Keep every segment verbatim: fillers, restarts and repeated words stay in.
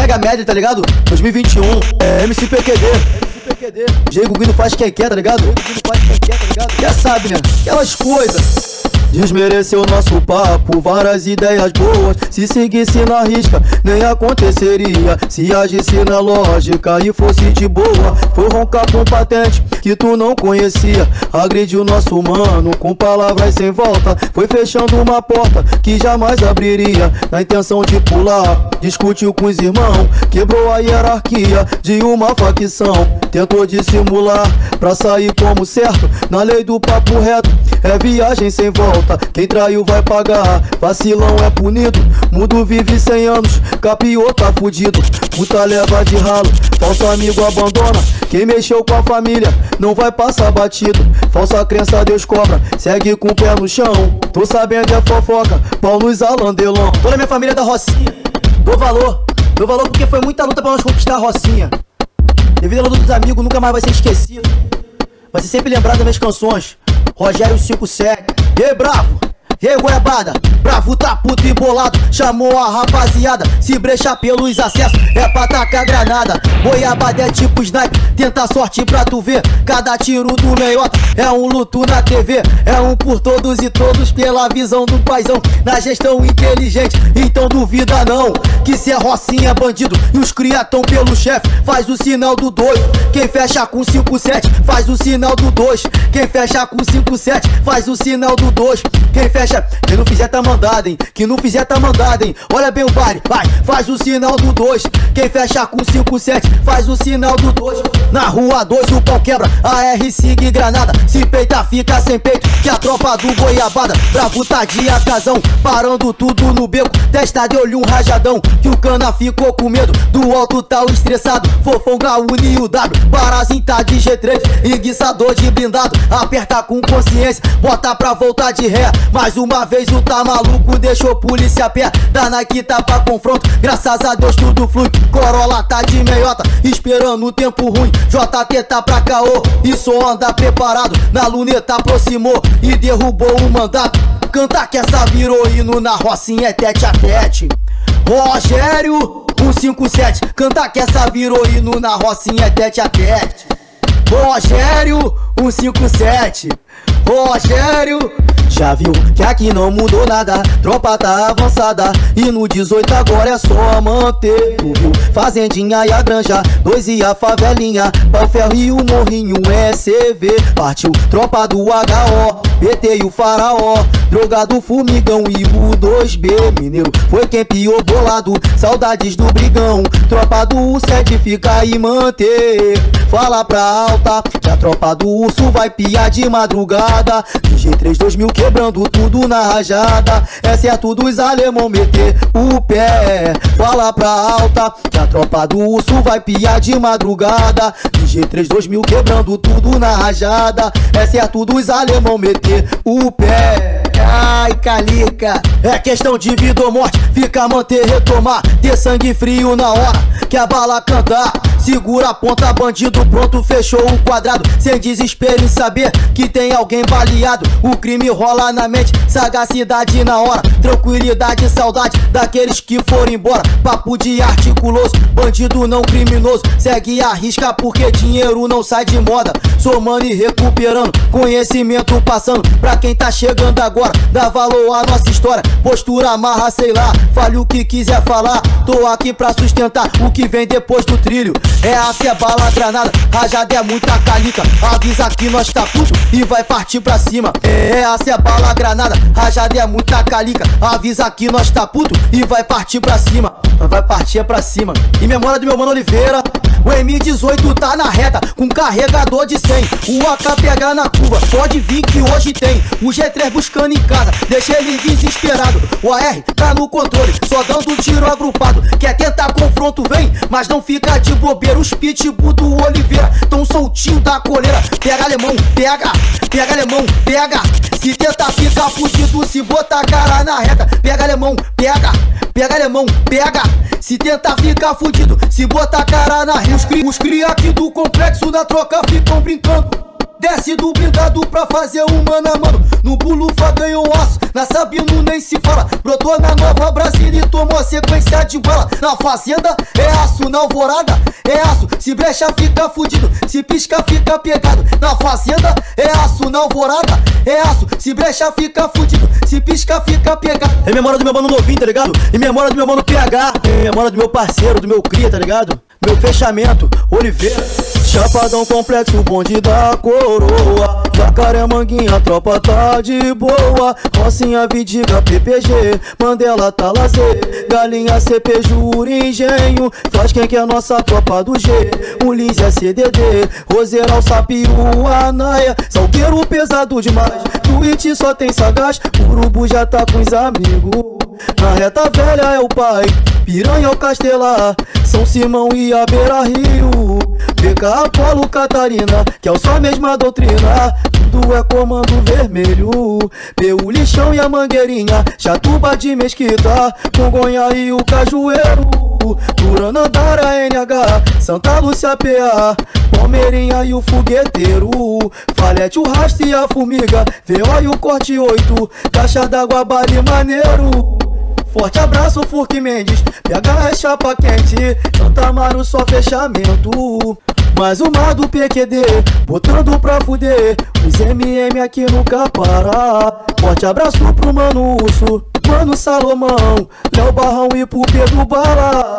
Mega média, tá ligado? dois mil e vinte e um, é M C P Q D. Diego Guido faz quem quer, tá ligado? Já sabe, né? Aquelas coisas. Desmereceu nosso papo, várias ideias boas. Se seguisse na risca, nem aconteceria. Se agisse na lógica e fosse de boa. Foi roncar com patente que tu não conhecia. Agrediu nosso mano com palavras sem volta. Foi fechando uma porta que jamais abriria. Na intenção de pular, discutiu com os irmãos. Quebrou a hierarquia de uma facção. Tentou dissimular pra sair como certo. Na lei do papo reto, é viagem sem volta. Quem traiu vai pagar, vacilão é punido. Mundo vive cem anos, capiô tá fudido. Puta leva de ralo, falso amigo abandona. Quem mexeu com a família não vai passar batido. Falsa crença Deus cobra, segue com o pé no chão. Tô sabendo é fofoca, pau nos alandelão. Toda minha família é da Rocinha, dou valor, dou valor porque foi muita luta pra nós conquistar a Rocinha. Devido à luta dos amigos, nunca mais vai ser esquecido. Vai ser sempre lembrado das minhas canções. Rogério cinco sete, e aí, bravo? E aí, goiabada? Bravo tá puto e bolado, chamou a rapaziada. Se brechar pelos acessos, é pra tacar granada. Goiabada é tipo sniper, tenta sorte pra tu ver. Cada tiro do meiota é um luto na T V. É um por todos e todos pela visão do paizão. Na gestão inteligente, então duvida não. Que se é Rocinha bandido e os criatão pelo chefe. Faz o sinal do dois, quem fecha com cinco sete. Faz o sinal do dois, quem fecha com cinco sete. Faz o sinal do dois, quem fecha. Quem não fizer tá mandado, hein? Quem não fizer tá mandado, hein? Olha bem o baile, vai, faz o sinal do dois. Quem fecha com cinco sete, faz o sinal do dois. Na rua dois o pau quebra, A R siga granada. Se peita fica sem peito, que a tropa do goiabada. Bravo tá de acasão, parando tudo no beco. Testa de olho um rajadão, que o cana ficou com medo. Do alto tá o estressado, fofão Gaúni e o W. Parazinho tá de G três, enguiçador de blindado. Aperta com consciência, bota pra voltar de ré. Mais uma vez o tá maluco, deixou polícia a pé. Da Nike tá pra confronto, graças a Deus tudo flui. Corolla tá de meiota, esperando o tempo ruim. J T tá pra caô, e só anda preparado. Na luneta aproximou e derrubou o mandato. Canta que essa virou hino, na Rocinha é tete a tete. Rogério um cinco sete, canta que essa virou hino, na Rocinha é tete a tete. Rogério um cinco sete, Rogério. Já viu que aqui não mudou nada, tropa tá avançada. E no dezoito agora é só manter. Tu viu? Fazendinha e a granja, dois e a favelinha. Pau ferro e o morrinho é C V. Partiu tropa do H O, P T e o faraó. Droga do formigão e o dois B. Mineiro foi quem piou bolado, saudades do brigão. Tropa do U sete fica e manter. Fala pra alta, que a tropa do urso vai piar de madrugada. De G três dois mil quebrando tudo na rajada. É certo dos alemão meter o pé. Fala pra alta, que a tropa do urso vai piar de madrugada. De G três dois mil quebrando tudo na rajada. É certo dos alemão meter o pé. Ai, calica, é questão de vida ou morte. Fica, manter, retomar, ter sangue frio na hora que a bala cantar. Segura a ponta, bandido pronto, fechou o quadrado. Sem desespero em saber que tem alguém baleado. O crime rola na mente, sagacidade na hora. Tranquilidade e saudade daqueles que foram embora. Papo de articuloso, bandido não criminoso. Segue a risca porque dinheiro não sai de moda. Somando e recuperando, conhecimento passando pra quem tá chegando agora. Dá valor à nossa história, postura amarra, sei lá. Fale o que quiser falar, tô aqui pra sustentar o que vem depois do trilho. É a é bala granada, rajada é muita calica. Avisa que nós tá puto e vai partir pra cima. É a é bala granada, rajada é muita calica. Avisa que nós tá puto e vai partir pra cima. Vai partir pra cima. Em memória do meu mano Oliveira, o M dezoito tá na reta com carregador de cem. O A K pegar na curva, pode vir que hoje tem. O G três buscando em casa, deixa ele desesperado. O A R tá no controle, só dando tiro agrupado. Quer tentar confronto, vem, mas não fica de bobeira. Os pitbull do Oliveira tão soltinho da coleira. Pega alemão, pega, pega alemão, pega. Se tentar ficar fudido, se botar a cara na reta. Pega alemão, pega, pega alemão, pega. Se tentar ficar fudido, se botar a cara na reta. Os cria, os cria aqui do complexo da troca ficam brincando. Desce do blindado pra fazer um mano a mano. No Bulufa ganhou aço, na Sabino nem se fala. Brotou na Nova Brasília e tomou a sequência de bala. Na fazenda é aço, na alvorada é aço. Se brecha fica fudido, se pisca fica pegado. Na fazenda é aço, na alvorada é aço. Se brecha fica fudido, se pisca fica pegado. Em memória do meu mano novinho, tá ligado? Em memória do meu mano P H. Em memória do meu parceiro, do meu cria, tá ligado? Meu fechamento, Oliveira. Chapadão complexo, bonde da coroa. Jacaré, Manguinha, tropa tá de boa. Rocinha, Vidiga, P P G, Mandela, tá lazer. Galinha, C P, Juro, Engenho. Faz quem que é nossa tropa do G. Ulis é C D D, Roseral, Sapiu, Anaia. Salgueiro pesado demais, Twitch só tem sagaz. Urubu já tá com os amigos. Na reta velha é o pai, Piranha é o Castelar, São Simão e a Beira Rio. B K, Apolo, Catarina, que é o só a mesma doutrina. Tudo é comando vermelho. P U, Lixão e a Mangueirinha, Chatuba de Mesquita, Congonha e o Cajueiro. Turanandara, N H, Santa Lúcia, P A, Palmeirinha e o Fogueteiro. Falete, o Rastro e a Formiga, V O e o Corte oito, Caixa d'Água, Bale Maneiro. Forte abraço, Furque Mendes, P H é chapa quente, Santa Amaro só fechamento. Mais uma do P Q D, botando pra fuder, os M M aqui nunca para. Forte abraço pro Mano Urso, Mano Salomão, Léo Barrão e pro Pedro Bala.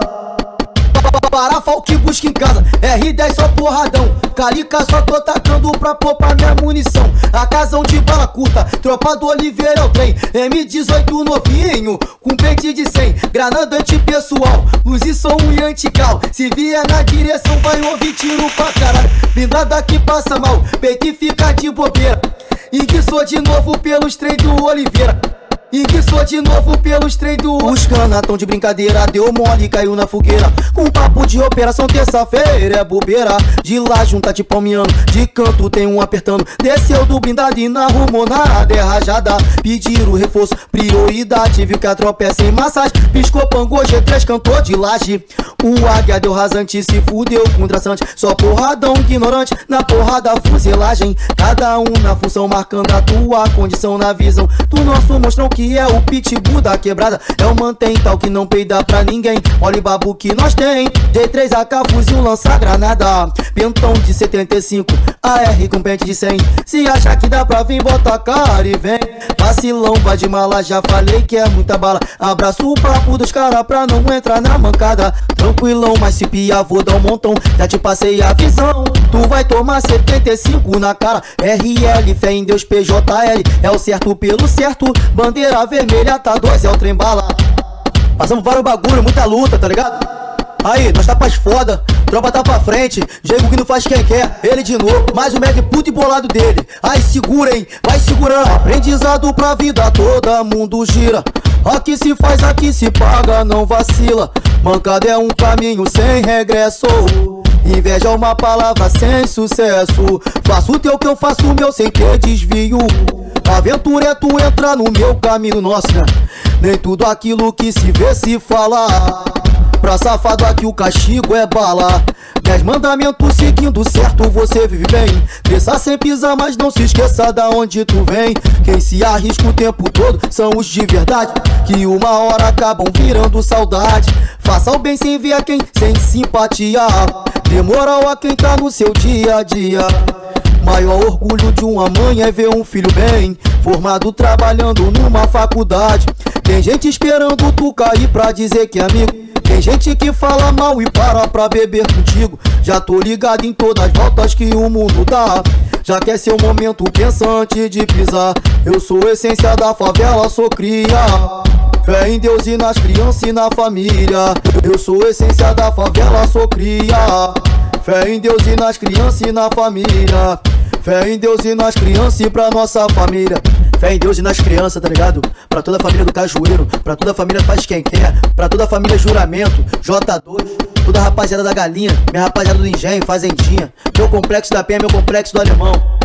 Para Falk busca em casa, R dez só porradão. Calica só tô tacando pra poupar minha munição. A casão de bala curta, tropa do Oliveira é o trem. M dezoito novinho, com pente de cem. Granada antipessoal, luz e som e antical. Se vier na direção vai ouvir tiro pra caralho. Blindada que passa mal, peito e fica de bobeira. Enguiçou de novo pelos trem do Oliveira. Enguiçou de novo pelos trem do... Os cana tão de brincadeira, deu mole, caiu na fogueira. Com papo de operação terça-feira é bobeira. De lá junta de palmeando, de canto tem um apertando. Desceu do blindado e na rumonada é rajada. Pediram reforço, prioridade, viu que a tropa é sem massagem. Piscou pangô, G três cantou de laje. O águia deu rasante, se fudeu com traçante. Só porradão ignorante, na porrada fuselagem. Cada um na função, marcando a tua condição na visão do nosso monstrão que é o pitbull da quebrada. É o mantém tal que não peida pra ninguém. Olha o babu que nós tem, G três A K, fuzil, lança granada. Pentão de setenta e cinco, A R com pente de cem. Se acha que dá pra vir, bota a cara e vem. Vacilão, vai de mala, já falei que é muita bala. Abraço o papo dos cara pra não entrar na mancada. Tranquilão, mas se pia vou dar um montão. Já te passei a visão, tu vai tomar setenta e cinco na cara. R L, fé em Deus, P J L, é o certo pelo certo. Bandeira vermelha, tá dois, é o trem bala. Passamos vários bagulho, muita luta, tá ligado? Aí, nós tá pras foda, tropa tá pra frente. Diego que não faz quem quer, ele de novo. Mais um Meg puto e bolado dele. Aí segura, hein, vai segurando. Aprendizado pra vida toda, mundo gira. Aqui se faz, aqui se paga, não vacila. Mancada é um caminho sem regresso. Inveja é uma palavra sem sucesso. Faço o teu que eu faço o meu sem ter desvio. Aventura é tu entrar no meu caminho, nossa. Nem tudo aquilo que se vê se fala. Pra safado aqui o castigo é bala. Dez mandamentos seguindo certo, você vive bem. Cresça sem pisar, mas não se esqueça da onde tu vem. Quem se arrisca o tempo todo são os de verdade, que uma hora acabam virando saudade. Faça o bem sem ver a quem, sem simpatia. Dê moral a quem tá no seu dia a dia. Maior orgulho de uma mãe é ver um filho bem formado trabalhando numa faculdade. Tem gente esperando tu cair pra dizer que é amigo. Tem gente que fala mal e para pra beber contigo. Já tô ligado em todas as voltas que o mundo dá. Já quer ser o momento pensante de pisar. Eu sou a essência da favela, sou cria. Fé em Deus e nas crianças e na família. Eu sou a essência da favela, sou cria. Fé em Deus e nas crianças e na família. Fé em Deus e nas crianças e pra nossa família. Fé em Deus e nas crianças, tá ligado? Pra toda a família do Cajueiro, pra toda a família faz quem quer, pra toda a família Juramento, J dois, toda a rapaziada da Galinha, minha rapaziada do Engenho, Fazendinha, meu complexo da Penha, meu complexo do Alemão.